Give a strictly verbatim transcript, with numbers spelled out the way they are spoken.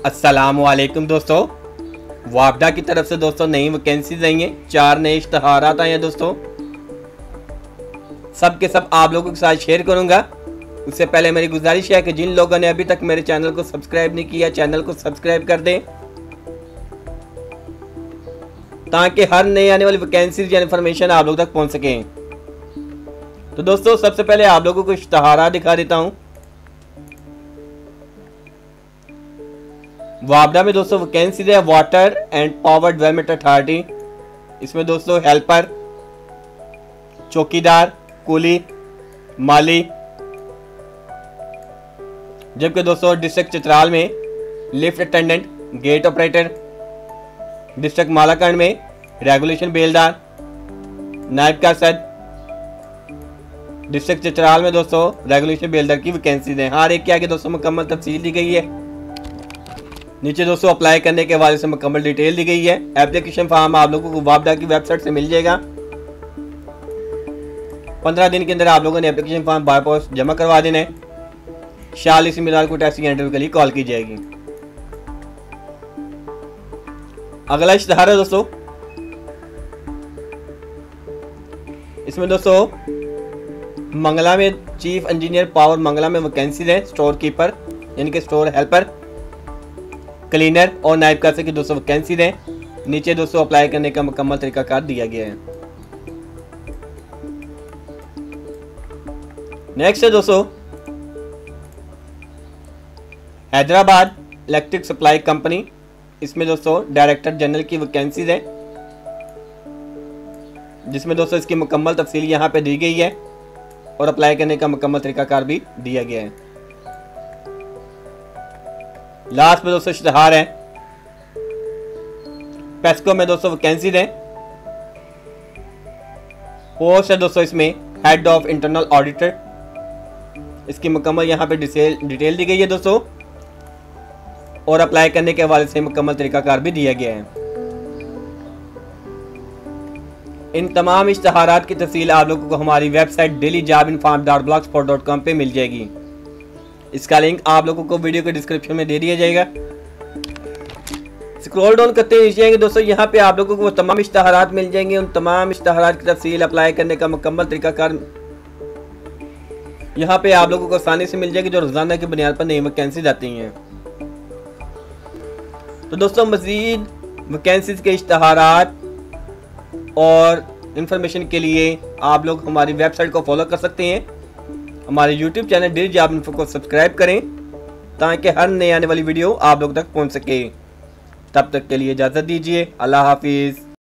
अस्सलामुअलैकुम दोस्तों, वापडा की तरफ से दोस्तों नई वैकेंसीज आई हैं। चार नए इश्तहारात आए हैं दोस्तों, सब के सब आप लोगों के साथ शेयर करूंगा। उससे पहले मेरी गुजारिश है कि जिन लोगों ने अभी तक मेरे चैनल को सब्सक्राइब नहीं किया, चैनल को सब्सक्राइब कर दें ताकि हर नई आने वाली वैकेंसीज या इन्फॉर्मेशन आप लोग तक पहुंच सकें। तो दोस्तों सबसे पहले आप लोगों को इश्तहारा दिखा देता हूं। वापडा में दोस्तों वैकेंसीज है water and power development authority. इसमें दोस्तों हेल्पर, चौकीदार, कुली, माली। जबकि दोस्तों डिस्ट्रिक्ट चित्राल में lift attendant, gate operator. District Malakand में रेगुलेशन बेलदार, नायब कासद। डिस्ट्रिक्ट चित्राल में दोस्तों रेगुलेशन बेलदार की वैकेंसीज हैं। हर एक के आगे दोस्तों मुकम्मल तफसील दी गई है। नीचे दोस्तों अप्लाई करने के हवाले से मुकम्मल डिटेल दी गई है। एप्लीकेशन फॉर्म आप लोगों को वापडा की वेबसाइट से मिल जाएगा। पंद्रह दिन के अंदर आप लोगों ने एप्लीकेशन फॉर्म बाय पोस्ट जमा करवा देना है। चालीस मिनट को टेस्टिंग इंटरव्यू के लिए कॉल की जाएगी। अगला इश्तहार है दोस्तों, इसमें दोस्तों मंगला में चीफ इंजीनियर पावर मंगला में वैकेंसीज है। स्टोर कीपर यानी कि स्टोर हेल्पर, क्लीनर और नायब कासद की दोस्तों वैकेंसीज हैं। नीचे दोस्तों अप्लाई करने का मुकम्मल तरीकाकार दिया गया है। नेक्स्ट है दोस्तों हैदराबाद इलेक्ट्रिक सप्लाई कंपनी। इसमें दोस्तों डायरेक्टर जनरल की वैकेंसीज है, जिसमें दोस्तों इसकी मुकम्मल तफसील यहाँ पे दी गई है और अप्लाई करने का मुकम्मल तरीकाकार भी दिया गया है। लास्ट में दोस्तों इश्तहार है पेस्को में दोस्तों वैकेंसीज है। पोस्ट है दोस्तों इसमें हेड ऑफ इंटरनल ऑडिटर। इसकी मुकम्मल यहाँ पे डिटेल डिटेल दी गई है दोस्तों और अप्लाई करने के हवाले से मुकम्मल तरीकाकार भी दिया गया है। इन तमाम इश्तहारात की तफसील आप लोगों को हमारी website daily job inform dot blog spot dot com पे मिल जाएगी। इसका लिंक आप लोगों को वीडियो के डिस्क्रिप्शन में दे दिया जाएगा। स्क्रॉल डाउन करते हुए नीचे आएंगे दोस्तों, यहाँ पे आप लोगों को वो तमाम इश्तहारात मिल जाएंगे। उन तमाम इश्तहारात की तफसील, अप्लाई करने का मुकम्मल तरीकाकार यहाँ पे आप लोगों को आसानी से मिल जाएगी, जो रोजाना की बुनियाद पर नई वैकेंसीज आती हैं। तो दोस्तों मजीद वैकेंसीज के इश्तहारात और इंफॉर्मेशन के लिए आप लोग हमारी वेबसाइट को फॉलो कर सकते हैं। हमारे YouTube channel daily job info को सब्सक्राइब करें ताकि हर नई आने वाली वीडियो आप लोग तक पहुंच सके। तब तक के लिए इजाज़त दीजिए। अल्लाह हाफिज़।